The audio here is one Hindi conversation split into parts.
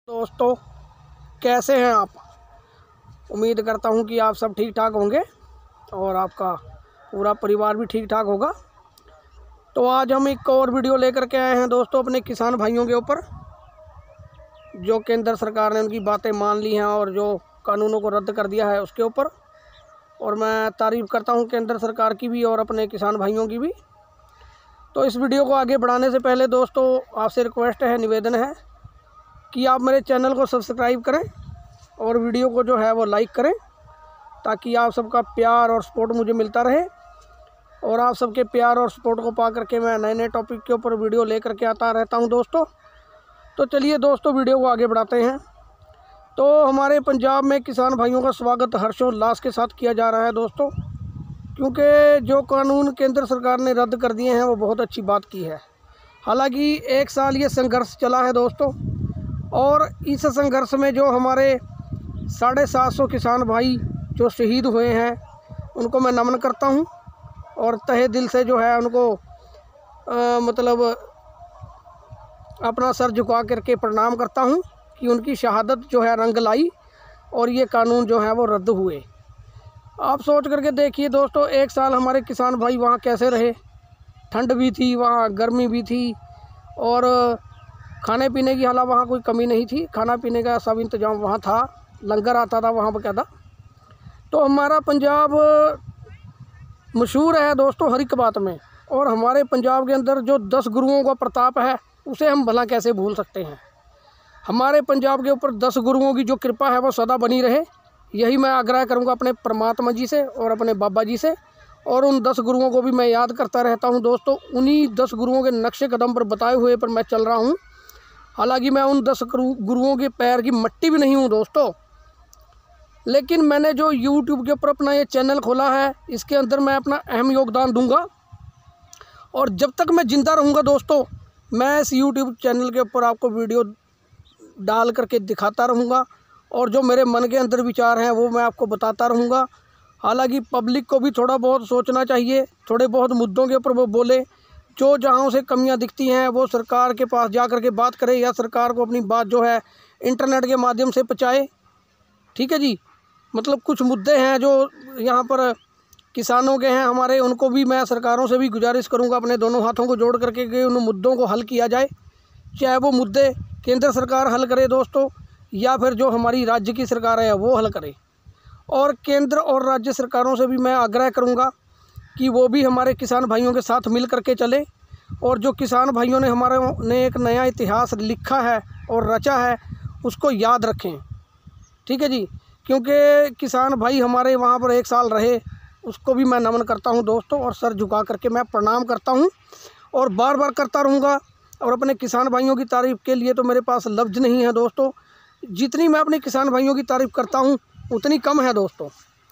दोस्तों, कैसे हैं आप। उम्मीद करता हूं कि आप सब ठीक ठाक होंगे और आपका पूरा परिवार भी ठीक ठाक होगा। तो आज हम एक और वीडियो लेकर के आए हैं दोस्तों, अपने किसान भाइयों के ऊपर, जो केंद्र सरकार ने उनकी बातें मान ली हैं और जो कानूनों को रद्द कर दिया है उसके ऊपर। और मैं तारीफ़ करता हूं केंद्र सरकार की भी और अपने किसान भाइयों की भी। तो इस वीडियो को आगे बढ़ाने से पहले दोस्तों, आपसे रिक्वेस्ट है, निवेदन है कि आप मेरे चैनल को सब्सक्राइब करें और वीडियो को जो है वो लाइक करें, ताकि आप सबका प्यार और सपोर्ट मुझे मिलता रहे। और आप सबके प्यार और सपोर्ट को पा करके मैं नए नए टॉपिक के ऊपर वीडियो लेकर के आता रहता हूं दोस्तों। तो चलिए दोस्तों, वीडियो को आगे बढ़ाते हैं। तो हमारे पंजाब में किसान भाइयों का स्वागत हर्षोल्लास के साथ किया जा रहा है दोस्तों, क्योंकि जो कानून केंद्र सरकार ने रद्द कर दिए हैं वो बहुत अच्छी बात की है। हालांकि एक साल ये संघर्ष चला है दोस्तों, और इस संघर्ष में जो हमारे 750 किसान भाई जो शहीद हुए हैं उनको मैं नमन करता हूं और तहे दिल से जो है उनको मतलब अपना सर झुका करके प्रणाम करता हूं कि उनकी शहादत जो है रंग लाई और ये कानून जो है वो रद्द हुए। आप सोच करके देखिए दोस्तों, एक साल हमारे किसान भाई वहाँ कैसे रहे। ठंड भी थी, वहाँ गर्मी भी थी, और खाने पीने की हालांकि वहाँ कोई कमी नहीं थी, खाना पीने का सब इंतज़ाम वहाँ था, लंगर आता था वहाँ बकायदा। तो हमारा पंजाब मशहूर है दोस्तों हर एक बात में, और हमारे पंजाब के अंदर जो 10 गुरुओं का प्रताप है उसे हम भला कैसे भूल सकते हैं। हमारे पंजाब के ऊपर 10 गुरुओं की जो कृपा है वो सदा बनी रहे, यही मैं आग्रह करूँगा अपने परमात्मा जी से और अपने बाबा जी से। और उन 10 गुरुओं को भी मैं याद करता रहता हूँ दोस्तों। उन्हीं 10 गुरुओं के नक्शे कदम पर बताए हुए पर मैं चल रहा हूँ। हालांकि मैं उन 10 गुरुओं के पैर की मट्टी भी नहीं हूँ दोस्तों, लेकिन मैंने जो YouTube के ऊपर अपना ये चैनल खोला है, इसके अंदर मैं अपना अहम योगदान दूंगा। और जब तक मैं ज़िंदा रहूँगा दोस्तों, मैं इस YouTube चैनल के ऊपर आपको वीडियो डाल करके दिखाता रहूँगा, और जो मेरे मन के अंदर विचार हैं वो मैं आपको बताता रहूँगा। हालांकि पब्लिक को भी थोड़ा बहुत सोचना चाहिए, थोड़े बहुत मुद्दों के ऊपर वो बोले, जो जहाँ उसे कमियां दिखती हैं वो सरकार के पास जा कर के बात करे, या सरकार को अपनी बात जो है इंटरनेट के माध्यम से पहुँचाए। ठीक है जी, मतलब कुछ मुद्दे हैं जो यहाँ पर किसानों के हैं हमारे, उनको भी मैं सरकारों से भी गुजारिश करूँगा अपने दोनों हाथों को जोड़ करके कि उन मुद्दों को हल किया जाए। चाहे वो मुद्दे केंद्र सरकार हल करे दोस्तों, या फिर जो हमारी राज्य की सरकार है वो हल करे। और केंद्र और राज्य सरकारों से भी मैं आग्रह करूँगा कि वो भी हमारे किसान भाइयों के साथ मिल करके चले, और जो किसान भाइयों ने हमारे ने एक नया इतिहास लिखा है और रचा है उसको याद रखें। ठीक है जी, क्योंकि किसान भाई हमारे वहाँ पर एक साल रहे, उसको भी मैं नमन करता हूँ दोस्तों, और सर झुका करके मैं प्रणाम करता हूँ और बार बार करता रहूँगा। और अपने किसान भाइयों की तारीफ़ के लिए तो मेरे पास लफ्ज़ नहीं है दोस्तों, जितनी मैं अपने किसान भाइयों की तारीफ़ करता हूँ उतनी कम है दोस्तों।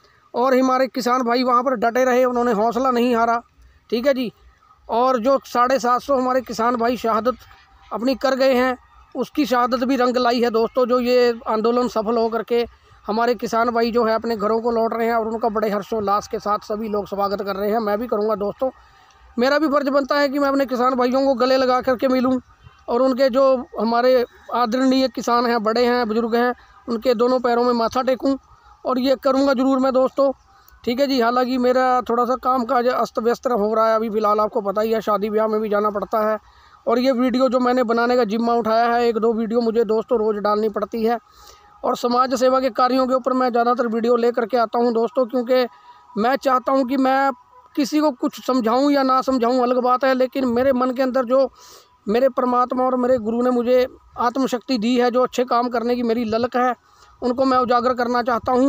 और हमारे किसान भाई वहाँ पर डटे रहे, उन्होंने हौसला नहीं हारा। ठीक है जी, और जो 750 हमारे किसान भाई शहादत अपनी कर गए हैं, उसकी शहादत भी रंग लाई है दोस्तों। जो ये आंदोलन सफल हो करके हमारे किसान भाई जो है अपने घरों को लौट रहे हैं, और उनका बड़े हर्षोल्लास के साथ सभी लोग स्वागत कर रहे हैं। मैं भी करूँगा दोस्तों, मेरा भी फ़र्ज़ बनता है कि मैं अपने किसान भाइयों को गले लगा करके मिलूँ, और उनके जो हमारे आदरणीय किसान हैं, बड़े हैं, बुज़ुर्ग हैं, उनके दोनों पैरों में माथा टेकूँ, और ये करूँगा ज़रूर मैं दोस्तों। ठीक है जी, हालांकि मेरा थोड़ा सा काम काज अस्त व्यस्त हो रहा है अभी फ़िलहाल, आपको पता ही है, शादी ब्याह में भी जाना पड़ता है। और ये वीडियो जो मैंने बनाने का जिम्मा उठाया है, 1-2 वीडियो मुझे दोस्तों रोज़ डालनी पड़ती है, और समाज सेवा के कार्यों के ऊपर मैं ज़्यादातर वीडियो ले करके आता हूँ दोस्तों, क्योंकि मैं चाहता हूँ कि मैं किसी को कुछ समझाऊँ या ना समझाऊँ अलग बात है, लेकिन मेरे मन के अंदर जो मेरे परमात्मा और मेरे गुरु ने मुझे आत्मशक्ति दी है, जो अच्छे काम करने की मेरी ललक है, उनको मैं उजागर करना चाहता हूँ।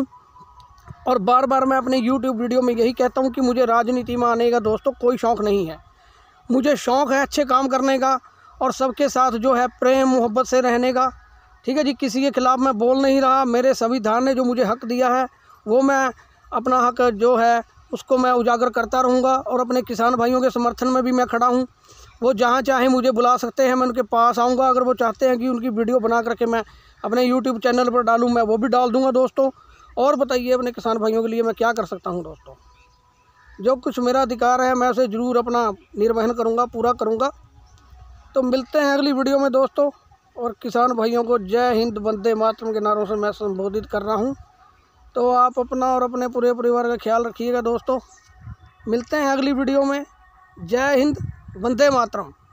और बार बार मैं अपने YouTube वीडियो में यही कहता हूँ कि मुझे राजनीति में आने का दोस्तों कोई शौक़ नहीं है। मुझे शौक़ है अच्छे काम करने का, और सबके साथ जो है प्रेम मोहब्बत से रहने का। ठीक है जी, किसी के ख़िलाफ़ मैं बोल नहीं रहा। मेरे संविधान ने जो मुझे हक़ दिया है वो मैं अपना हक़ जो है उसको मैं उजागर करता रहूँगा, और अपने किसान भाइयों के समर्थन में भी मैं खड़ा हूँ। वो जहाँ चाहे मुझे बुला सकते हैं, मैं उनके पास आऊँगा। अगर वो चाहते हैं कि उनकी वीडियो बना करके मैं अपने YouTube चैनल पर डालूँ, मैं वो भी डाल दूँगा दोस्तों। और बताइए, अपने किसान भाइयों के लिए मैं क्या कर सकता हूँ दोस्तों। जो कुछ मेरा अधिकार है मैं उसे ज़रूर अपना निर्वहन करूँगा, पूरा करूँगा। तो मिलते हैं अगली वीडियो में दोस्तों। और किसान भाइयों को जय हिंद वंदे मातरम के नारों से मैं संबोधित कर रहा हूँ। तो आप अपना और अपने पूरे परिवार का ख्याल रखिएगा दोस्तों। मिलते हैं अगली वीडियो में। जय हिंद वंदे मातरम।